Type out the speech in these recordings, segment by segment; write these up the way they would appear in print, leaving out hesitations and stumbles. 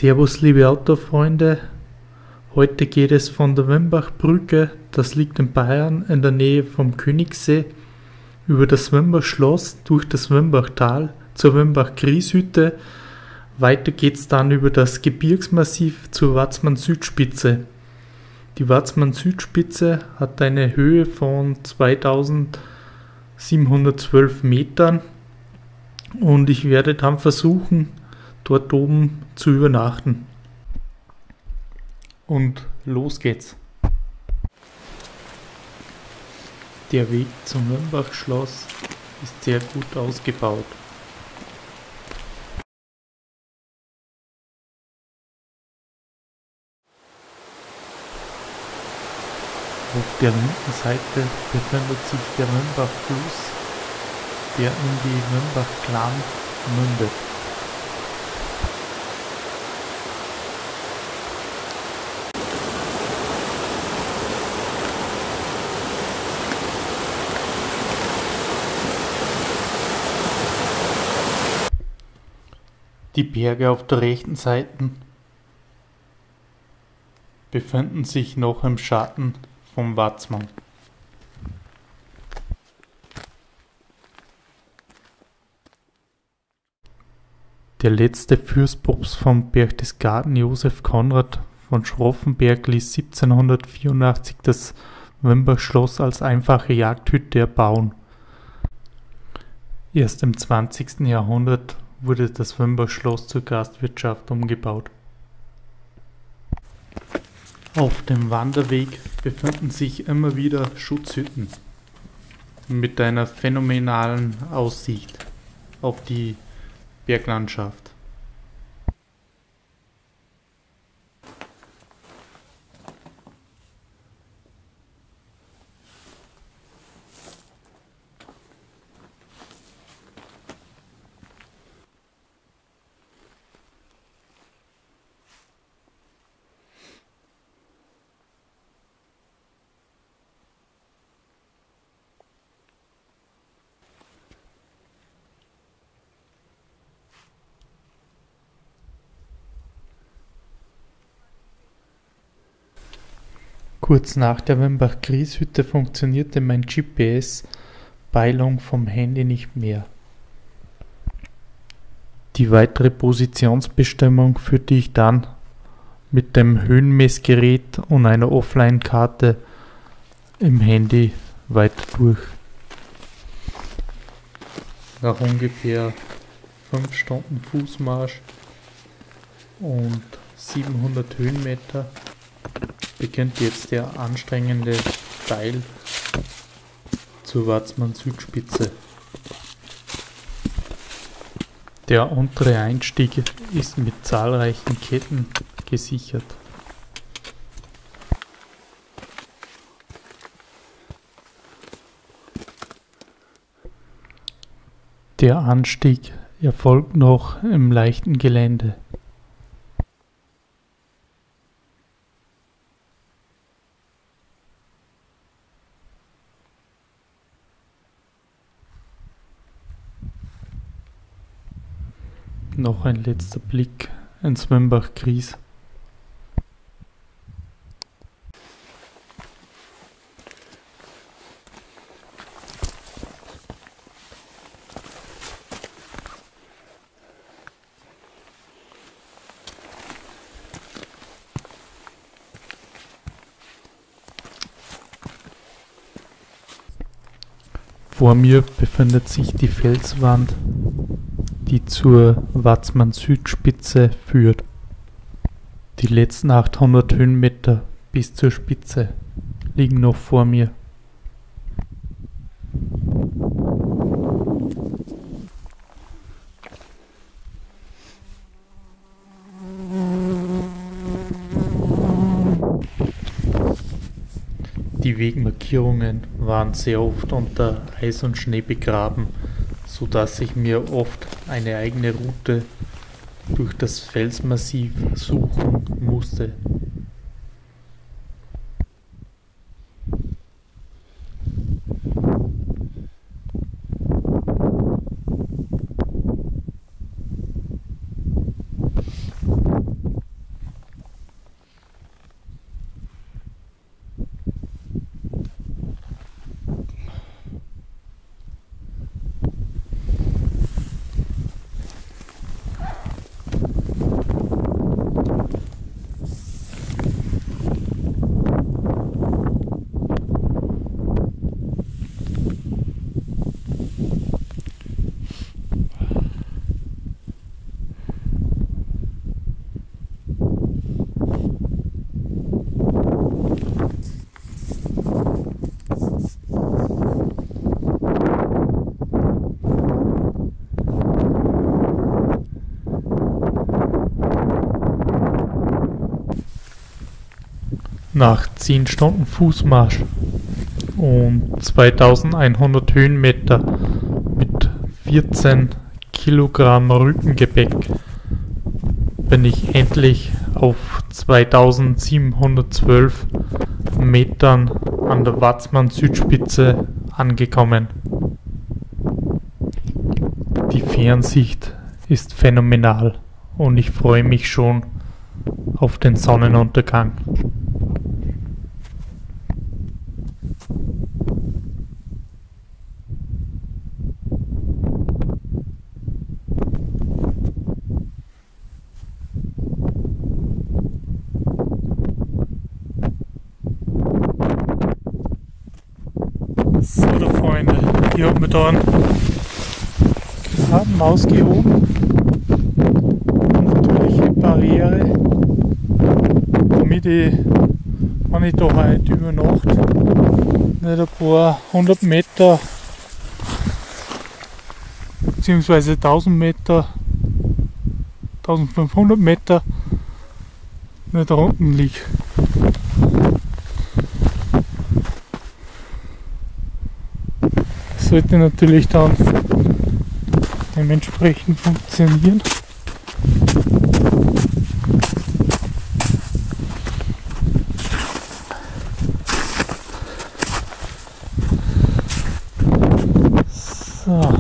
Servus liebe Autofreunde, heute geht es von der Wembachbrücke, das liegt in Bayern in der Nähe vom Königssee, über das Wembachschloss durch das Wembachtal zur Wembach-Grieshütte. Weiter geht's dann über das Gebirgsmassiv zur Watzmann-Südspitze. Die Watzmann-Südspitze hat eine Höhe von 2712 Metern und ich werde dann versuchen, dort oben zu übernachten. Und los geht's. Der Weg zum Wembachschloss ist sehr gut ausgebaut. Auf der linken Seite befindet sich der Wembachfluss, der in die Wembach-Glan mündet. Die Berge auf der rechten Seite befinden sich noch im Schatten vom Watzmann. Der letzte Fürstpropst vom Berchtesgaden, Josef Konrad von Schroffenberg, ließ 1784 das Wembachschloss als einfache Jagdhütte erbauen. Erst im 20. Jahrhundert wurde das Wembachschloss zur Gastwirtschaft umgebaut. Auf dem Wanderweg befinden sich immer wieder Schutzhütten mit einer phänomenalen Aussicht auf die Berglandschaft. Kurz nach der Wembach-Grieshütte funktionierte mein GPS-Peilung vom Handy nicht mehr. Die weitere Positionsbestimmung führte ich dann mit dem Höhenmessgerät und einer Offline-Karte im Handy weiter durch. Nach ungefähr 5 Stunden Fußmarsch und 700 Höhenmeter beginnt jetzt der anstrengende Steil zur Watzmann-Südspitze. Der untere Einstieg ist mit zahlreichen Ketten gesichert. Der Anstieg erfolgt noch im leichten Gelände. Noch ein letzter Blick ins Wembach-Gries. Vor mir befindet sich die Felswand, die zur Watzmann-Südspitze führt. Die letzten 800 Höhenmeter bis zur Spitze liegen noch vor mir. Die Wegmarkierungen waren sehr oft unter Eis und Schnee begraben, so dass ich mir oft eine eigene Route durch das Felsmassiv suchen musste. nach 10 Stunden Fußmarsch und 2100 Höhenmeter mit 14 Kilogramm Rückengepäck bin ich endlich auf 2712 Metern an der Watzmann-Südspitze angekommen. Die Fernsicht ist phänomenal und ich freue mich schon auf den Sonnenuntergang. So, da Freunde, ich habe mir da einen Graben ausgehoben. Natürliche Barriere, damit ich, wenn ich da heute übernachte, nicht ein paar 100 Meter bzw. 1000 Meter, 1500 Meter nicht da unten liege. Sollte natürlich dann dementsprechend funktionieren. So.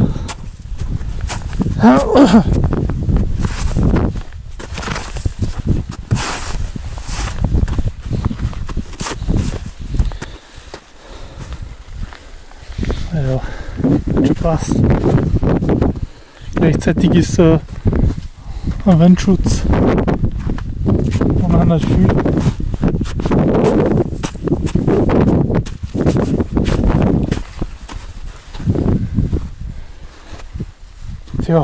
Ja, hat schon passt. Gleichzeitig ist ein Windschutz und auch nicht viel. Tja.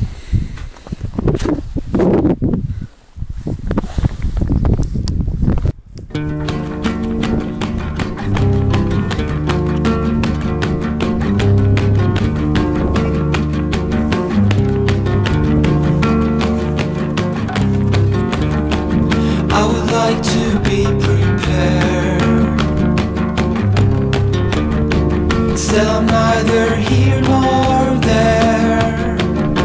To be prepared. Still I'm neither here nor there,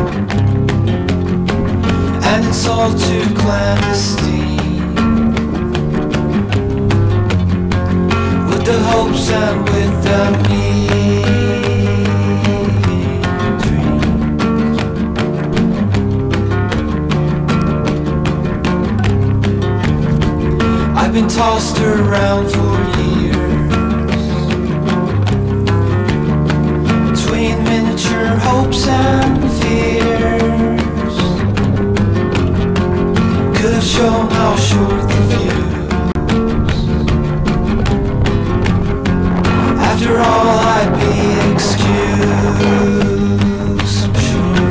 and it's all too clandestine, with the hopes and with the mean dreams. I've been tossed around for years between miniature hopes and fears. Could have shown how short the fuse. After all, I'd be excused, I'm sure.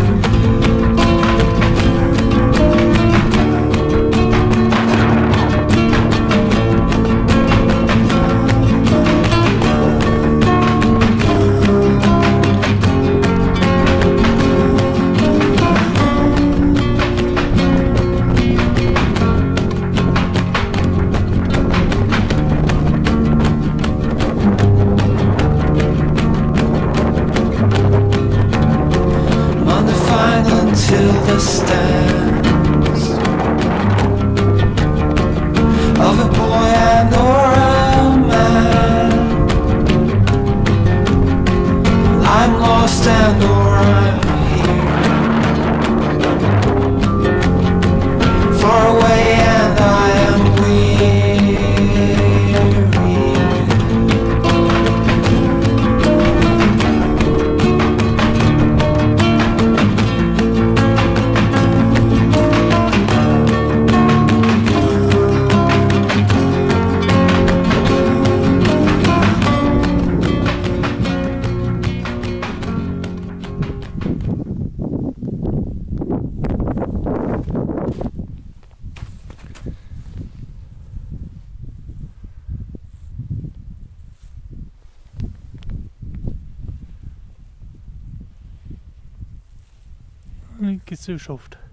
Till the stands of a boy and or a man, I'm lost and or I'm here, far away and I am Gesellschaft.